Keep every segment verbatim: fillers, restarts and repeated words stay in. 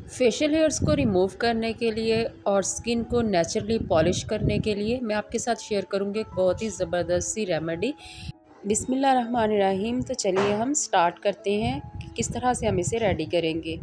Facial hairs को remove करने के लिए और स्किन को नेचुरली पॉलिश करने के लिए मैं आपके साथ शेयर करूंगी एक बहुत ही ज़बरदस्त सी रेमेडी। बिस्मिल्लाहिर्रहमानिर्रहीम। तो चलिए हम स्टार्ट करते हैं कि किस तरह से हम इसे रेडी करेंगे।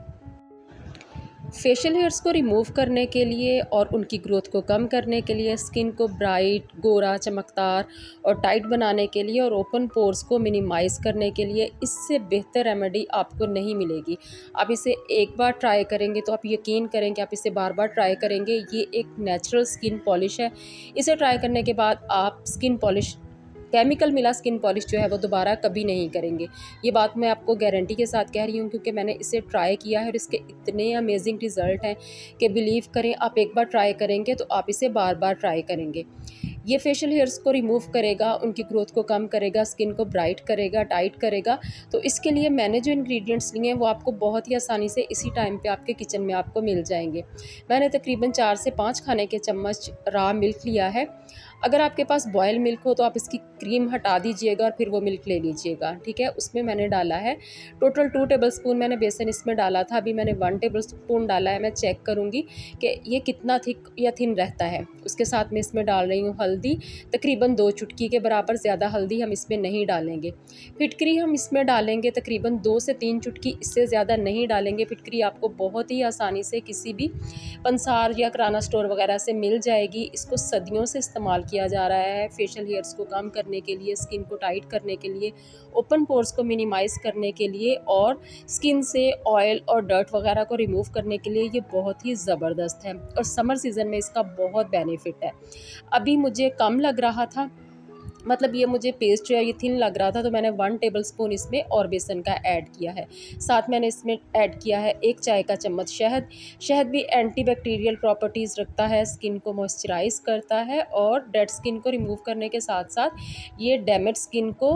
फेशियल हेयर्स को रिमूव करने के लिए और उनकी ग्रोथ को कम करने के लिए, स्किन को ब्राइट, गोरा, चमकदार और टाइट बनाने के लिए और ओपन पोर्स को मिनिमाइज़ करने के लिए इससे बेहतर रेमेडी आपको नहीं मिलेगी। आप इसे एक बार ट्राई करेंगे तो आप यकीन करेंगे, आप इसे बार बार ट्राई करेंगे। ये एक नेचुरल स्किन पॉलिश है। इसे ट्राई करने के बाद आप स्किन पॉलिश, केमिकल मिला स्किन पॉलिश जो है वो दोबारा कभी नहीं करेंगे। ये बात मैं आपको गारंटी के साथ कह रही हूँ, क्योंकि मैंने इसे ट्राई किया है और इसके इतने अमेजिंग रिज़ल्ट हैं कि बिलीव करें, आप एक बार ट्राई करेंगे तो आप इसे बार बार ट्राई करेंगे। ये फेशियल हेयर्स को रिमूव करेगा, उनकी ग्रोथ को कम करेगा, स्किन को ब्राइट करेगा, टाइट करेगा। तो इसके लिए मैंने जो इंग्रेडिएंट्स लिए हैं वो आपको बहुत ही आसानी से इसी टाइम पे आपके किचन में आपको मिल जाएंगे। मैंने तकरीबन चार से पाँच खाने के चम्मच रॉ मिल्क लिया है। अगर आपके पास बॉयल मिल्क हो तो आप इसकी क्रीम हटा दीजिएगा और फिर वो मिल्क ले लीजिएगा, ठीक है। उसमें मैंने डाला है टोटल टू टेबल स्पून मैंने बेसन इसमें डाला था। अभी मैंने वन टेबल स्पून डाला है। मैं चेक करूँगी कि ये कितना थिक या थिन रहता है। उसके साथ में इसमें डाल रही हूँ हल्दी, तकरीबन दो चुटकी के बराबर। ज़्यादा हल्दी हम इसमें नहीं डालेंगे। फिटकरी हम इसमें डालेंगे तकरीबन दो से तीन चुटकी, इससे ज़्यादा नहीं डालेंगे। फिटकरी आपको बहुत ही आसानी से किसी भी पंसार या किराना स्टोर वगैरह से मिल जाएगी। इसको सदियों से इस्तेमाल किया जा रहा है फेशियल हेयर्स को कम करने के लिए, स्किन को टाइट करने के लिए, ओपन पोर्स को मिनिमाइज़ करने के लिए और स्किन से ऑयल और डर्ट वगैरह को रिमूव करने के लिए। ये बहुत ही ज़बरदस्त है और समर सीज़न में इसका बहुत बेनिफिट है। अभी मुझे कम लग रहा था, मतलब ये मुझे पेस्ट जो है ये थिन लग रहा था, तो मैंने वन टेबलस्पून इसमें और बेसन का ऐड किया है। साथ मैंने इसमें ऐड किया है एक चाय का चम्मच शहद। शहद भी एंटीबैक्टीरियल प्रॉपर्टीज़ रखता है, स्किन को मॉइस्चराइज करता है और डेड स्किन को रिमूव करने के साथ साथ ये डैमेज स्किन को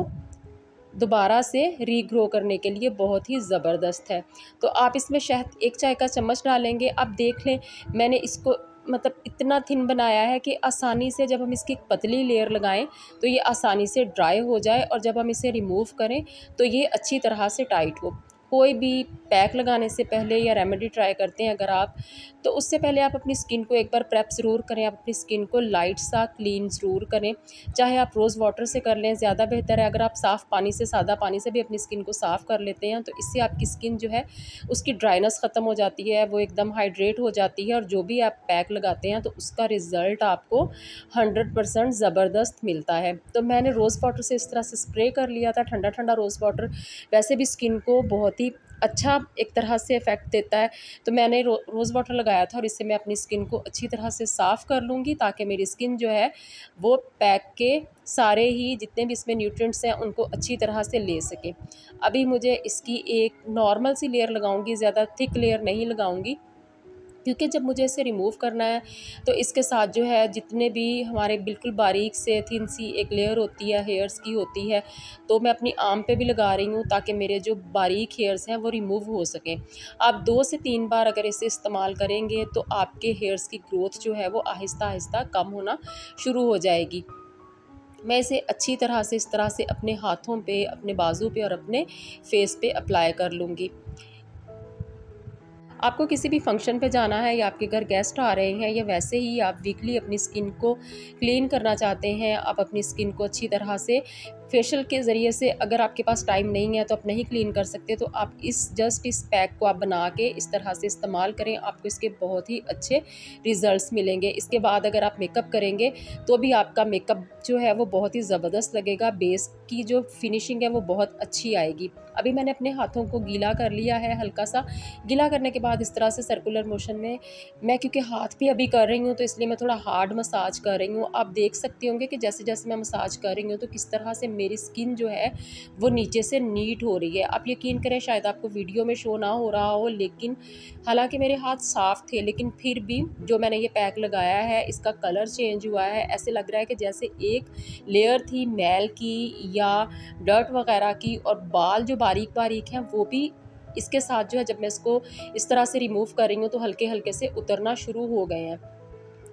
दोबारा से रीग्रो करने के लिए बहुत ही ज़बरदस्त है। तो आप इसमें शहद एक चाय का चम्मच डालेंगे। आप देख लें, मैंने इसको मतलब इतना थिन बनाया है कि आसानी से जब हम इसकी पतली लेयर लगाएं तो ये आसानी से ड्राई हो जाए और जब हम इसे रिमूव करें तो ये अच्छी तरह से टाइट हो। कोई भी पैक लगाने से पहले या रेमेडी ट्राई करते हैं अगर आप, तो उससे पहले आप अपनी स्किन को एक बार प्रेप ज़रूर करें। आप अपनी स्किन को लाइट सा क्लीन ज़रूर करें, चाहे आप रोज़ वाटर से कर लें, ज़्यादा बेहतर है। अगर आप साफ़ पानी से, सादा पानी से भी अपनी स्किन को साफ़ कर लेते हैं तो इससे आपकी स्किन जो है उसकी ड्राइनेस ख़त्म हो जाती है, वो एकदम हाइड्रेट हो जाती है और जो भी आप पैक लगाते हैं तो उसका रिज़ल्ट आपको हंड्रेड परसेंट ज़बरदस्त मिलता है। तो मैंने रोज़ वाटर से इस तरह से स्प्रे कर लिया था, ठंडा ठंडा रोज़ वाटर वैसे भी स्किन को बहुत ही अच्छा एक तरह से इफ़ेक्ट देता है। तो मैंने रो, रोज़ वाटर लगाया था और इससे मैं अपनी स्किन को अच्छी तरह से साफ़ कर लूँगी ताकि मेरी स्किन जो है वो पैक के सारे ही जितने भी इसमें न्यूट्रिएंट्स हैं उनको अच्छी तरह से ले सके। अभी मुझे इसकी एक नॉर्मल सी लेयर लगाऊंगी, ज़्यादा थिक लेयर नहीं लगाऊंगी, क्योंकि जब मुझे इसे रिमूव करना है तो इसके साथ जो है जितने भी हमारे बिल्कुल बारीक से थिन सी एक लेयर होती है, हेयर्स की होती है, तो मैं अपनी आर्म पे भी लगा रही हूँ ताकि मेरे जो बारीक हेयर्स हैं वो रिमूव हो सकें। आप दो से तीन बार अगर इसे इस्तेमाल करेंगे तो आपके हेयर्स की ग्रोथ जो है वो आहिस्ता आहिस्ता कम होना शुरू हो जाएगी। मैं इसे अच्छी तरह से इस तरह से अपने हाथों पे, अपने बाजू पे और अपने फेस पे अप्लाई कर लूँगी। आपको किसी भी फंक्शन पे जाना है या आपके घर गेस्ट आ रहे हैं या वैसे ही आप वीकली अपनी स्किन को क्लीन करना चाहते हैं, आप अपनी स्किन को अच्छी तरह से फेशियल के ज़रिए से, अगर आपके पास टाइम नहीं है तो आप नहीं क्लीन कर सकते, तो आप इस जस्ट इस पैक को आप बना के इस तरह से इस्तेमाल करें। आपको इसके बहुत ही अच्छे रिज़ल्ट्स मिलेंगे। इसके बाद अगर आप मेकअप करेंगे तो भी आपका मेकअप जो है वो बहुत ही ज़बरदस्त लगेगा। बेस की जो फिनिशिंग है वो बहुत अच्छी आएगी। अभी मैंने अपने हाथों को गीला कर लिया है, हल्का सा गीला करने के बाद इस तरह से सर्कुलर मोशन में मैं, क्योंकि हाथ भी अभी कर रही हूँ तो इसलिए मैं थोड़ा हार्ड मसाज कर रही हूँ। आप देख सकते होंगे कि जैसे जैसे मैं मसाज कर रही हूँ तो किस तरह से मेरी स्किन जो है वो नीचे से नीट हो रही है। आप यकीन करें, शायद आपको वीडियो में शो ना हो रहा हो, लेकिन हालांकि मेरे हाथ साफ़ थे लेकिन फिर भी जो मैंने ये पैक लगाया है इसका कलर चेंज हुआ है। ऐसे लग रहा है कि जैसे एक लेयर थी मैल की या डर्ट वगैरह की, और बाल जो बारीक बारीक हैं वो भी इसके साथ जो है जब मैं इसको इस तरह से रिमूव कर रही हूँ तो हल्के हल्के से उतरना शुरू हो गए हैं।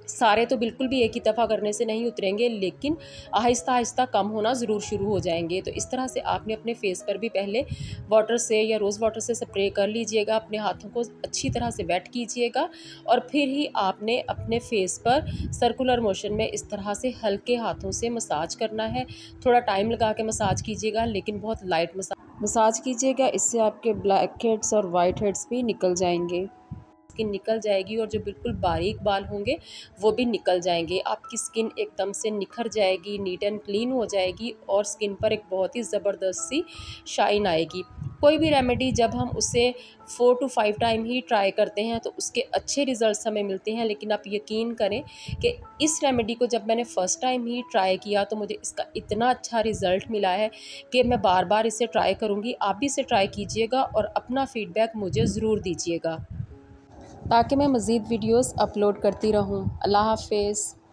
सारे तो बिल्कुल भी एक ही दफ़ा करने से नहीं उतरेंगे, लेकिन आहिस्ता आहिस्ता कम होना ज़रूर शुरू हो जाएंगे। तो इस तरह से आपने अपने फेस पर भी पहले वाटर से या रोज़ वाटर से स्प्रे कर लीजिएगा, अपने हाथों को अच्छी तरह से वेट कीजिएगा और फिर ही आपने अपने फेस पर सर्कुलर मोशन में इस तरह से हल्के हाथों से मसाज करना है। थोड़ा टाइम लगा के मसाज कीजिएगा, लेकिन बहुत लाइट मसाज मसाज कीजिएगा। इससे आपके ब्लैक हेड्स और वाइट हेड्स भी निकल जाएंगे, स्किन निकल जाएगी और जो बिल्कुल बारीक बाल होंगे वो भी निकल जाएंगे। आपकी स्किन एकदम से निखर जाएगी, नीट एंड क्लीन हो जाएगी और स्किन पर एक बहुत ही ज़बरदस्त सी शाइन आएगी। कोई भी रेमेडी जब हम उसे फोर टू फाइव टाइम ही ट्राई करते हैं तो उसके अच्छे रिजल्ट्स हमें मिलते हैं, लेकिन आप यकीन करें कि इस रेमेडी को जब मैंने फ़र्स्ट टाइम ही ट्राई किया तो मुझे इसका इतना अच्छा रिज़ल्ट मिला है कि मैं बार बार इसे ट्राई करूँगी। आप भी इसे ट्राई कीजिएगा और अपना फ़ीडबैक मुझे ज़रूर दीजिएगा ताकि मैं मज़ीद वीडियोस अपलोड करती रहूं। अल्लाह हाफ़िज़।